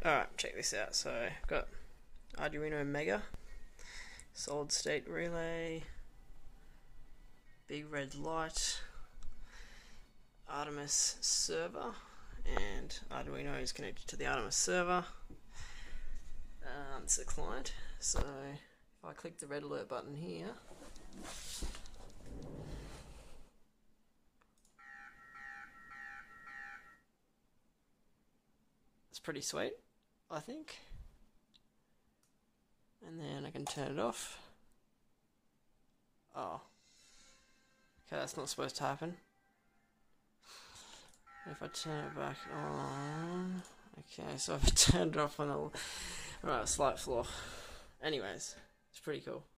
Alright, check this out. So I've got Arduino Mega, solid state relay, big red light, Artemis server, and Arduino is connected to the Artemis server. It's the client. So if I click the red alert button here, it's pretty sweet, I think. And then I can turn it off. Oh. Okay, that's not supposed to happen. If I turn it back on... Okay, so I've turned it off on a... Right, slight flaw. Anyways, it's pretty cool.